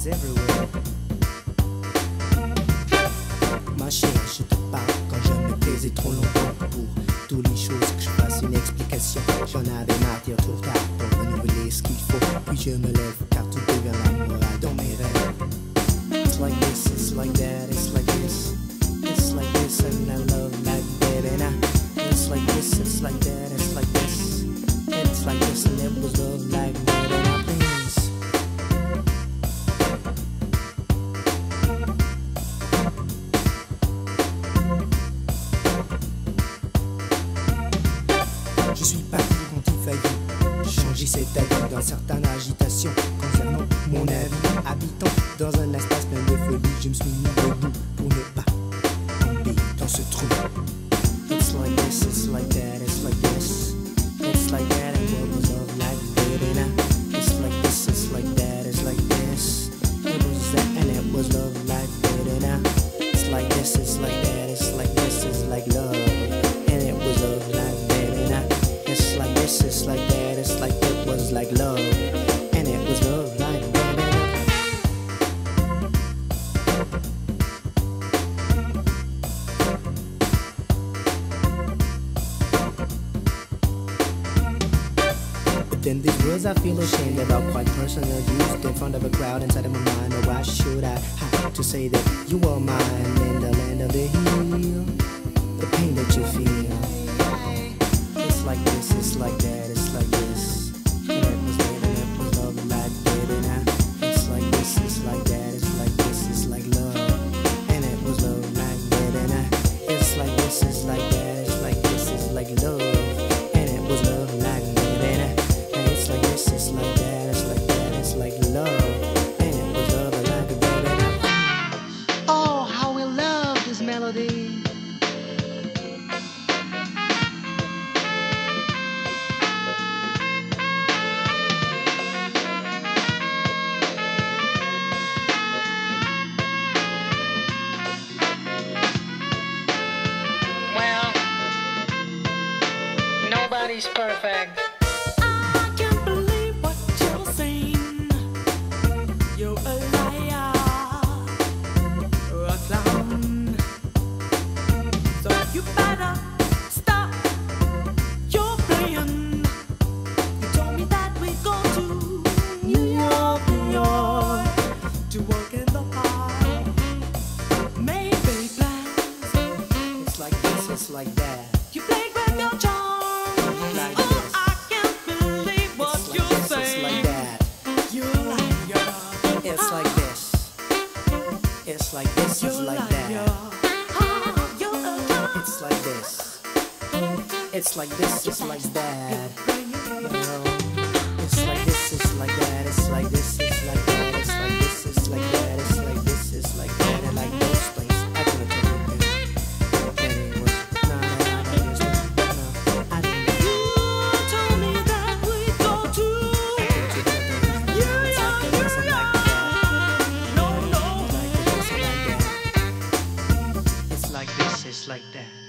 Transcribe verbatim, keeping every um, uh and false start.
is everywhere. Ma chère, je te parle quand je me taisais trop longtemps pour toutes les choses que je fasse une explication. J'en avais marre de dire trop tard pour renouveler ce qu'il faut. Puis je me lève car tout devient la morale dans mes rêves. It's like this, it's like that, it's like this. It's like this and I love like that and I. It's like this, it's like that, it's like this. It's like this and it was love like that and I. Please. Je suis parti quand il faillit changer cet avis dans certaines agitations concernant mon avis. Habitant dans un espace plein de folie, je me suis mis debout pour ne pas tomber dans ce trou. It's like this, it's like that, it's like this. It's like that and what was love like that and I. It's like this, it's like that, it's like this. It was that and it was love like that and I. It's like this, it's like that, it's like this, it's like love. And it was love like that and I. It's like this, it's like that, it's like it was like love. And it was love like that and I. Then these words I feel ashamed about, quite personal, used in front of a crowd inside of my mind. Oh, why should I have to say that you are mine in the land of the hill? The pain that you feel. It's like this, it's like that, it's like this. And it was that and it was love like that and I. It's like this, it's like that, it's like this, it's like love. And it was love like that and I. It's like this, it's like that, it's like this, it's like love. And it was love like that and I. It's like this, it's like that, it's like that, it's like love. And it was love like that and I. Oh, how we love this melody. Well, nobody's perfect. I can't believe what you're saying. You're a liar, a clown. So you better stop your playing. You told me that we go to New York, New York, to work in the park. Make big plans. It's like this, it's like that. You played with your charms. Like Oh, this. I can't believe what It's like you're this, it's saying. like that. You liar. It's like this. It's like this, You it's like liar. that. Oh, you're a liar. It's like this. It's like this, it's like that. Well, it's like this, it's like that. It's like this, it's like that. It's like this, it's like that. It's like this, it's like that. And like those things. I couldn't tell you that. That it was. No, no, no, no, no, no. I didn't know. You told me that we'd go to New York, New York. No, no. Like this, it's like that. It's like this, it's like that.